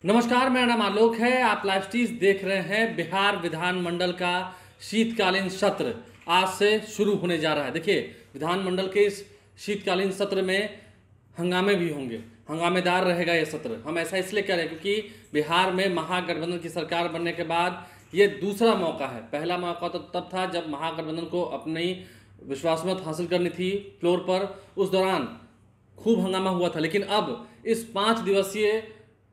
नमस्कार, मेरा नाम आलोक है। आप लाइव स्ट्रीज देख रहे हैं। बिहार विधानमंडल का शीतकालीन सत्र आज से शुरू होने जा रहा है। देखिए, विधानमंडल के इस शीतकालीन सत्र में हंगामे भी होंगे, हंगामेदार रहेगा ये सत्र। हम ऐसा इसलिए कह रहे हैं क्योंकि बिहार में महागठबंधन की सरकार बनने के बाद ये दूसरा मौका है। पहला मौका तो तब था जब महागठबंधन को अपनी विश्वास मत हासिल करनी थी फ्लोर पर, उस दौरान खूब हंगामा हुआ था। लेकिन अब इस 5 दिवसीय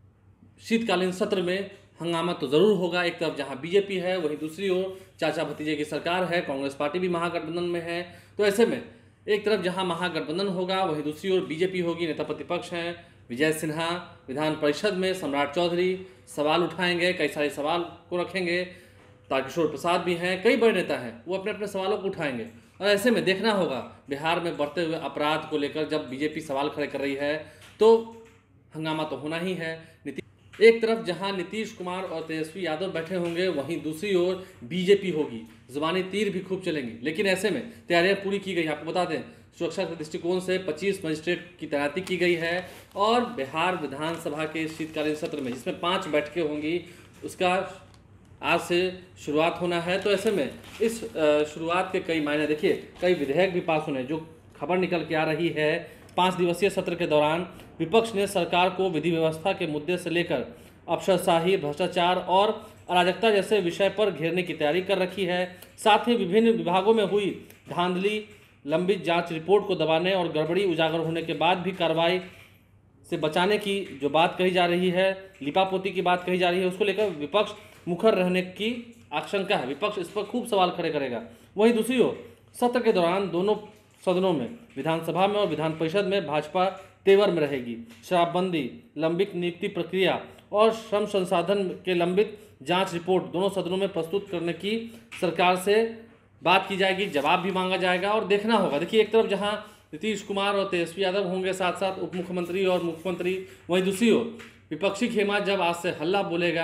शीतकालीन सत्र में हंगामा तो जरूर होगा। एक तरफ जहां बीजेपी है, वहीं दूसरी ओर चाचा भतीजे की सरकार है, कांग्रेस पार्टी भी महागठबंधन में है। तो ऐसे में एक तरफ जहां महागठबंधन होगा, वहीं दूसरी ओर बीजेपी होगी। नेता प्रतिपक्ष हैं विजय सिन्हा, विधान परिषद में सम्राट चौधरी सवाल उठाएंगे, कई सारे सवाल को रखेंगे। तारकिशोर प्रसाद भी हैं, कई बड़े नेता हैं, वो अपने अपने सवालों को उठाएंगे। और ऐसे में देखना होगा बिहार में बढ़ते हुए अपराध को लेकर जब बीजेपी सवाल खड़े कर रही है तो हंगामा तो होना ही है। एक तरफ जहां नीतीश कुमार और तेजस्वी यादव बैठे होंगे, वहीं दूसरी ओर बीजेपी होगी। जुबानी तीर भी खूब चलेंगी। लेकिन ऐसे में तैयारियां पूरी की गई। आपको बता दें, सुरक्षा के दृष्टिकोण से 25 मजिस्ट्रेट की तैनाती की गई है। और बिहार विधानसभा के शीतकालीन सत्र में जिसमें 5 बैठकें होंगी, उसका आज से शुरुआत होना है। तो ऐसे में इस शुरुआत के कई मायने, देखिए कई विधेयक भी पास होने। जो खबर निकल के आ रही है, 5 दिवसीय सत्र के दौरान विपक्ष ने सरकार को विधि व्यवस्था के मुद्दे से लेकर अफसरशाही, भ्रष्टाचार और अराजकता जैसे विषय पर घेरने की तैयारी कर रखी है। साथ ही विभिन्न विभागों में हुई धांधली, लंबित जांच रिपोर्ट को दबाने और गड़बड़ी उजागर होने के बाद भी कार्रवाई से बचाने की जो बात कही जा रही है, लिपापोती की बात कही जा रही है, उसको लेकर विपक्ष मुखर रहने की आशंका है। विपक्ष इस पर खूब सवाल खड़े करेगा। वहीं दूसरी ओर सत्र के दौरान दोनों सदनों में, विधानसभा में और विधान परिषद में भाजपा तेवर में रहेगी। शराबबंदी, लंबित नियुक्ति प्रक्रिया और श्रम संसाधन के लंबित जांच रिपोर्ट दोनों सदनों में प्रस्तुत करने की सरकार से बात की जाएगी, जवाब भी मांगा जाएगा और देखना होगा। देखिए, एक तरफ जहां नीतीश कुमार और तेजस्वी यादव होंगे, साथ साथ उप मुख्यमंत्री और मुख्यमंत्री, वहीं दूसरी ओर विपक्षी खेमा जब आज से हल्ला बोलेगा,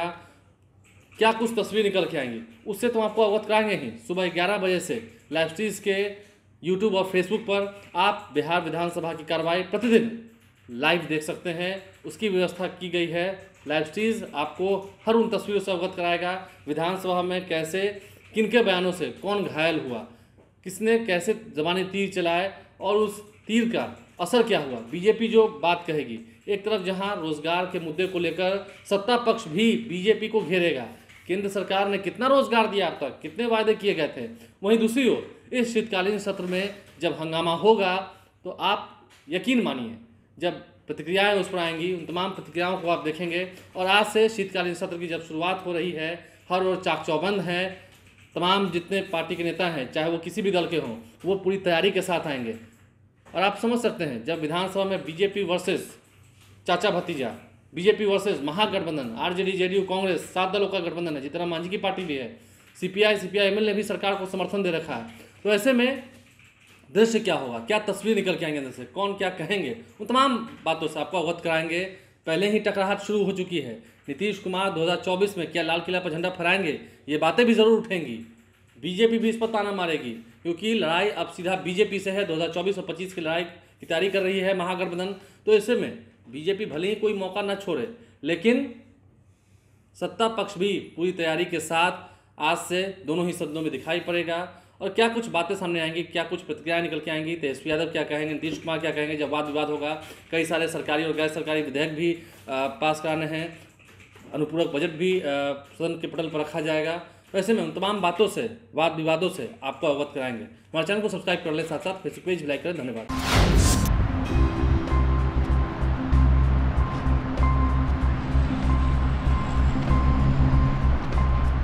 क्या कुछ तस्वीर निकल के आएंगी, उससे तो आपको अवगत कराएंगे ही। सुबह 11 बजे से लाइव स्ट्रीज के यूट्यूब और फेसबुक पर आप बिहार विधानसभा की कार्रवाई प्रतिदिन लाइव देख सकते हैं। उसकी व्यवस्था की गई है। लाइव स्ट्रीज आपको हर उन तस्वीरों से अवगत कराएगा। विधानसभा में कैसे, किनके बयानों से कौन घायल हुआ, किसने कैसे ज़बानी तीर चलाए और उस तीर का असर क्या हुआ, बीजेपी जो बात कहेगी। एक तरफ जहां रोजगार के मुद्दे को लेकर सत्ता पक्ष भी बीजेपी को घेरेगा, केंद्र सरकार ने कितना रोजगार दिया अब तक, कितने वायदे किए गए थे। वहीं दूसरी ओर इस शीतकालीन सत्र में जब हंगामा होगा तो आप यकीन मानिए, जब प्रतिक्रियाएं उस पर आएंगी, उन तमाम प्रतिक्रियाओं को आप देखेंगे। और आज से शीतकालीन सत्र की जब शुरुआत हो रही है, हर ओर चाक चौबंद हैं। तमाम जितने पार्टी के नेता हैं, चाहे वो किसी भी दल के हों, वो पूरी तैयारी के साथ आएंगे। और आप समझ सकते हैं, जब विधानसभा में बीजेपी वर्सेस चाचा भतीजा, BJP versus Mahagathbandhan, RJD, JDU, Congress, 7 दलों का गठबंधन है। जितना मांझी की पार्टी भी है, सीपीआई-एमएल ने भी सरकार को समर्थन दे रखा है। तो ऐसे में दृश्य क्या होगा, क्या तस्वीर निकल के आएंगे अंदर से, कौन क्या कहेंगे, उन तमाम बातों से आपको अवगत कराएंगे। पहले ही टकराहट शुरू हो चुकी है। नीतीश कुमार 2024 में क्या लाल किला पर झंडा फहराएंगे, ये बातें भी ज़रूर उठेंगी। बीजेपी भी इस पर ताना मारेगी, क्योंकि लड़ाई अब सीधा बीजेपी से है। 2024 और 25 की लड़ाई की तैयारी कर रही है महागठबंधन। तो ऐसे में बीजेपी भले ही कोई मौका न छोड़े, लेकिन सत्ता पक्ष भी पूरी तैयारी के साथ आज से दोनों ही सदनों में दिखाई पड़ेगा। और क्या कुछ बातें सामने आएंगी, क्या कुछ प्रतिक्रियाएं निकल के आएंगी, तेजस्वी यादव क्या कहेंगे, नीतीश कुमार क्या कहेंगे, जब वाद विवाद होगा। कई सारे सरकारी और गैर सरकारी विधेयक भी पास कराने हैं। अनुपूरक बजट भी सदन के पटल पर रखा जाएगा। तो ऐसे में उन तमाम बातों से, वाद विवादों से आपको अवगत कराएंगे। हमारे चैनल को सब्सक्राइब कर लें, साथ साथ फेसबुक पेज भी लाइक करें। धन्यवाद।